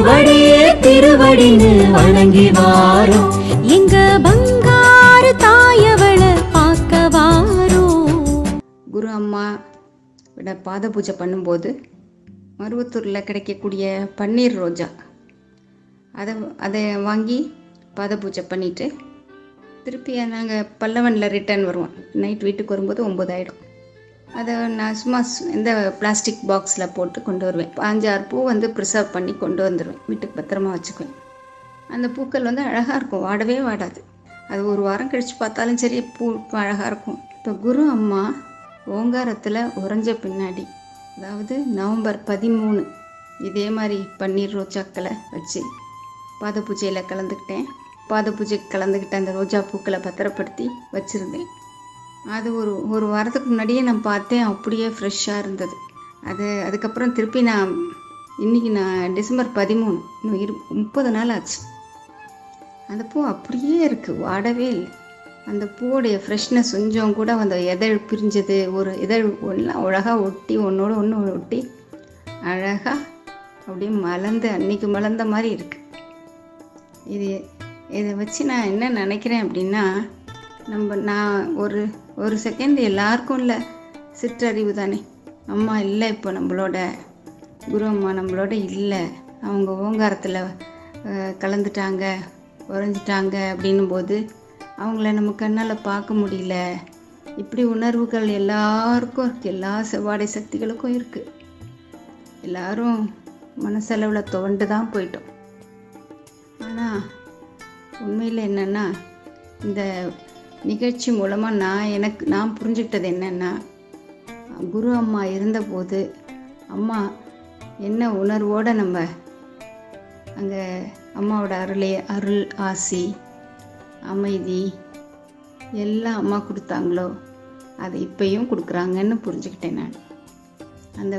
திருவடியே திருவடின்னு வணங்கி வாரோம். எங்க பங்காரு தாயவள பார்க்க வாரோம். குரு அம்மா விட பாத பூஜை பண்ணும்போது மருவத்தூரில் கிடைக்கக்கூடிய பன்னீர் ரோஜா அதை வாங்கி பாத பூஜை பண்ணிவிட்டு திருப்பி நாங்கள் பல்லவனில் ரிட்டர்ன் வருவோம். நைட் வீட்டுக்கு வரும்போது 9 ஆகிடும். அதை நான் சும்மா இந்த பிளாஸ்டிக் பாக்ஸில் போட்டு கொண்டு வருவேன். 5-6 பூ ப்ரிசர்வ் பண்ணி கொண்டு வந்துடுவேன். வீட்டுக்கு பத்திரமா வச்சுக்குவேன். அந்த பூக்கள் அழகாக இருக்கும், வாடவே வாடாது. அது ஒரு வாரம் கழித்து பார்த்தாலும் சரி பூ அழகாக இருக்கும். இப்போ குரு அம்மா ஓங்காரத்தில் உறைஞ்ச பின்னாடி, அதாவது நவம்பர் 13 இதே மாதிரி பன்னீர் ரோஜாக்களை வச்சு பாத பூஜையில் கலந்துக்கிட்டேன். பாத பூஜைக்கு கலந்துக்கிட்ட அந்த ரோஜா பூக்களை பத்திரப்படுத்தி வச்சுருந்தேன். அது ஒரு வாரத்துக்கு முன்னாடியே நான் பார்த்தேன், அப்படியே ஃப்ரெஷ்ஷாக இருந்தது. அதுக்கப்புறம் திருப்பி இன்றைக்கி டிசம்பர் 13, இன்னும் 30 நாள் ஆச்சு. அந்த பூ அப்படியே இருக்குது, வாடவே இல்லை. அந்த பூவோடைய ஃப்ரெஷ்னஸ் கொஞ்சம் கூட அந்த இதழ் பிரிஞ்சது, ஒரு இதழ் ஒன்றா அழகாக ஒட்டி ஒன்றோட ஒன்று ஒட்டி அழகாக அப்படியே மலர்ந்து அன்றைக்கி மலர்ந்த மாதிரி இருக்குது. இதை வச்சு நான் என்ன நினைக்கிறேன் அப்படின்னா, நான் ஒரு செகண்ட் எல்லாருக்கும் இல்லை சிற்றறிவு தானே. அம்மா இல்லை, இப்போ நம்மளோட குரு அம்மா நம்மளோட இல்லை, அவங்க ஓங்காரத்தில் கலந்துட்டாங்க, உறைஞ்சிட்டாங்க அப்படின்னும் போது அவங்கள நம்ம கண்ணால் பார்க்க முடியல. இப்படி உணர்வுகள் எல்லாருக்கும் இருக்குது, எல்லா செவ்வாடை சக்திகளுக்கும் இருக்குது. எல்லாரும் மனசளவில் துவண்டு தான் போயிட்டோம். ஆனால் உண்மையில் என்னென்னா, இந்த நிகழ்ச்சி மூலமாக நான் புரிஞ்சுக்கிட்டது என்னென்னா, குரு அம்மா இருந்தபோது அம்மா என்ன உணர்வோடு நம்ம அங்கே அம்மாவோட அருள் ஆசி அமைதி எல்லாம் அம்மா கொடுத்தாங்களோ அதை இப்பயும் கொடுக்குறாங்கன்னு புரிஞ்சுக்கிட்டேன் நான். அந்த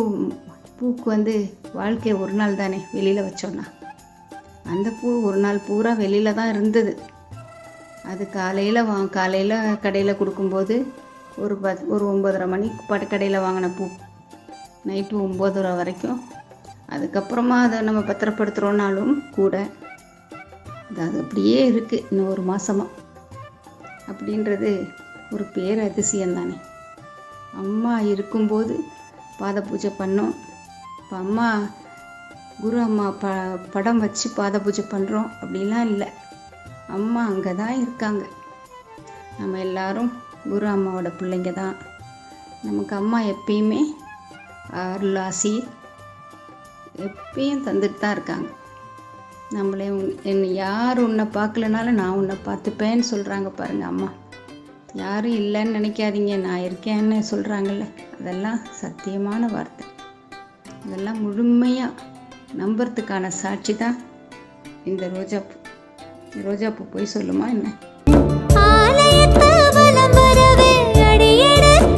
பூக்கு வாழ்க்கை ஒரு நாள் தானே வெளியில் வச்சோன்னா, அந்த பூ ஒரு நாள் பூரா வெளியில் தான் இருந்தது. அது காலையில் கடையில் கொடுக்கும்போது ஒரு 9:30 மணிக்கு கடையில் வாங்கின பூ நைட்டு 9:30 வரைக்கும். அதுக்கப்புறமா அதை நம்ம பத்திரப்படுத்துகிறோன்னாலும் கூட அது அப்படியே இருக்குது இன்னும் ஒரு மாதமாக. அப்படின்றது ஒரு பேரதிசயம் தானே. அம்மா இருக்கும்போது பாத பூஜை பண்ணோம். இப்போ அம்மா குரு அம்மா படம் வச்சு பாத பூஜை பண்ணுறோம் அப்படிலாம் இல்லை. அம்மா அங்கே தான் இருக்காங்க. நம்ம எல்லாரும் குரு அம்மாவோட பிள்ளைங்க தான். நமக்கு அம்மா எப்பயுமே அருளாசி எப்பயும் தந்துட்டு தான் இருக்காங்க. நம்மளே யார் உன்னை பார்க்கலனாலும் நான் உன்னை பார்த்துப்பேன்னு சொல்கிறாங்க பாருங்கள் அம்மா. யாரும் இல்லைன்னு நினைக்காதீங்க, நான் இருக்கேன்னு சொல்கிறாங்கல்ல, அதெல்லாம் சத்தியமான வார்த்தை. அதெல்லாம் முழுமையாக நம்புறதுக்கான சாட்சி தான் இந்த ரோஜாப்பூ. ரோஜாப்பூ போய் சொல்லுமா என்ன?